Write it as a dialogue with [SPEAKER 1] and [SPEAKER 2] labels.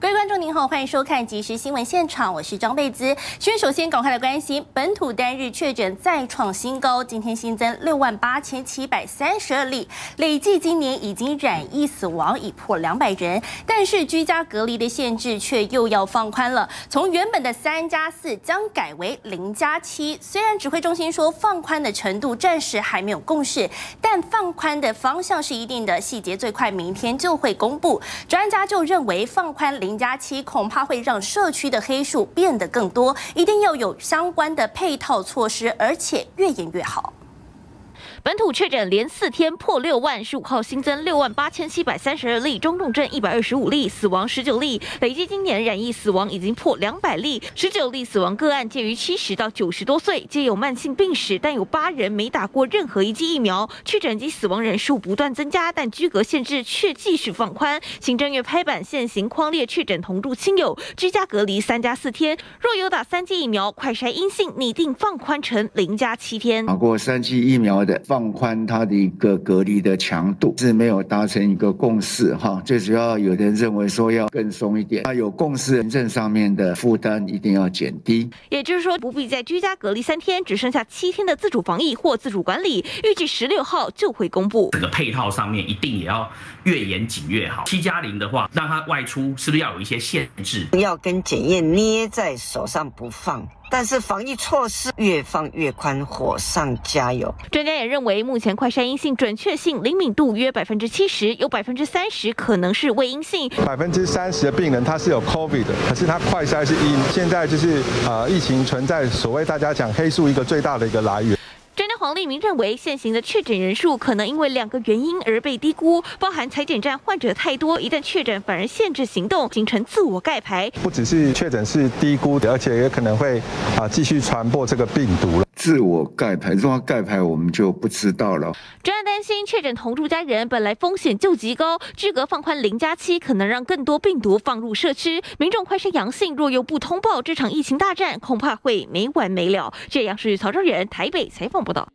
[SPEAKER 1] 各位观众您好，欢迎收看即时新闻现场，我是张贝姿。首先赶快来关心本土单日确诊再创新高，今天新增68732例，累计今年已经染疫死亡已破200人。但是居家隔离的限制却又要放宽了，从原本的3+4将改为0+7。虽然指挥中心说放宽的程度暂时还没有共识，但放宽的方向是一定的，细节最快明天就会公布。专家就认为放宽0+7恐怕会让社区的黑数变得更多，一定要有相关的配套措施，而且越严越好。
[SPEAKER 2] 本土确诊连4天破6万，15号新增68732例，中重症125例，死亡19例，累计今年染疫死亡已经破200例，19例死亡个案介于70到90多岁，皆有慢性病史，但有8人没打过任何一剂疫苗。确诊及死亡人数不断增加，但居隔限制却继续放宽。行政院拍板现行匡列确诊同住亲友居家隔离3+4天，若有打3剂疫苗快筛阴性，拟定放宽成0+7天。
[SPEAKER 3] 打过3剂疫苗的放宽它的一个隔离的强度是没有达成一个共识哈，最主要有人认为说要更松一点，那有共识，行政上面的负担一定要减低。
[SPEAKER 2] 也就是说，不必在居家隔离3天，只剩下7天的自主防疫或自主管理，预计16号就会公布。
[SPEAKER 4] 整个配套上面一定也要越严谨越好。7+0的话，让它外出是不是要有一些限制？
[SPEAKER 5] 要跟检验捏在手上不放。但是防疫措施越放越宽，火上加油。
[SPEAKER 2] 专家也认为，目前快筛阴性准确性灵敏度约70%，有30%可能是未阴性。
[SPEAKER 6] 30%的病人他是有 COVID 的，可是他快筛是阴。现在就是疫情存在所谓大家讲黑数一个最大的一个来源。
[SPEAKER 2] 专家黄立明认为，现行的确诊人数可能因为2个原因而被低估，包含采检站患者太多，一旦确诊反而限制行动，形成自我盖牌。
[SPEAKER 6] 不只是确诊是低估的，而且也可能会继续传播这个病毒了。
[SPEAKER 3] 自我盖牌，如果盖牌我们就不知道了。
[SPEAKER 2] 专家担心确诊同住家人本来风险就极高，居隔放宽0+7可能让更多病毒放入社区。民众快筛阳性，若又不通报，这场疫情大战恐怕会没完没了。这样是曹昭仁台北采访报道。